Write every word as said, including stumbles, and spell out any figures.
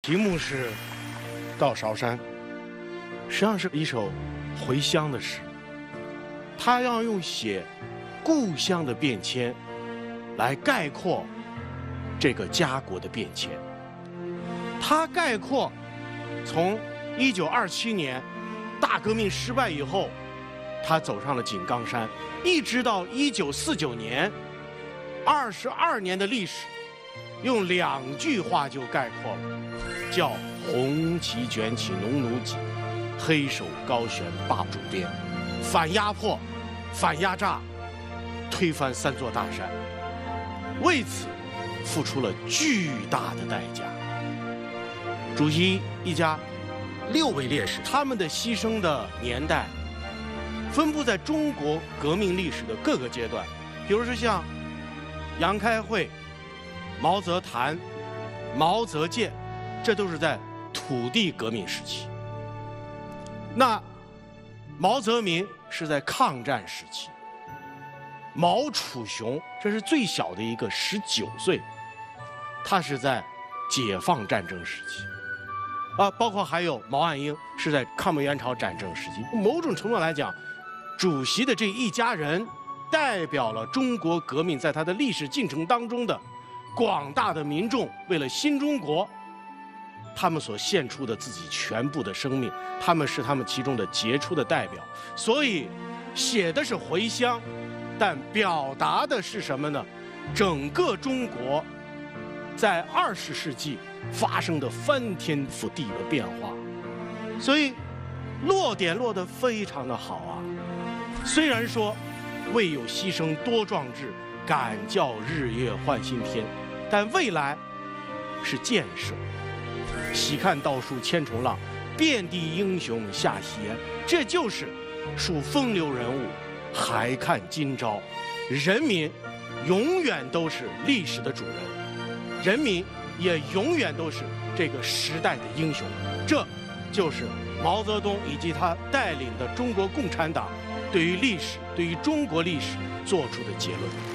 题目是《到韶山》，实际上是一首回乡的诗。他要用写故乡的变迁来概括这个家国的变迁。他概括从一九二七年大革命失败以后，他走上了井冈山，一直到一九四九年，二十二年的历史，用两句话就概括了，叫红旗卷起农奴戟，黑手高悬霸主鞭，反压迫，反压榨，推翻三座大山，为此付出了巨大的代价。主席一家六位烈士，他们的牺牲的年代分布在中国革命历史的各个阶段，比如说像杨开慧、毛泽谭、毛泽建，这都是在土地革命时期。那毛泽民是在抗战时期，毛楚雄这是最小的一个，十九岁，他是在解放战争时期。啊，包括还有毛岸英是在抗美援朝战争时期。某种程度来讲，主席的这一家人代表了中国革命在他的历史进程当中的广大的民众为了新中国，他们所献出的自己全部的生命，他们是他们其中的杰出的代表。所以写的是回乡，但表达的是什么呢？整个中国在二十世纪发生的翻天覆地的变化，所以落点落得非常的好啊。虽然说未有牺牲多壮志，敢教日月换新天，但未来是建设。喜看刀书千重浪，遍地英雄下西安。这就是数风流人物，还看今朝。人民永远都是历史的主人，人民也永远都是这个时代的英雄。这就是毛泽东以及他带领的中国共产党对于历史、对于中国历史做出的结论。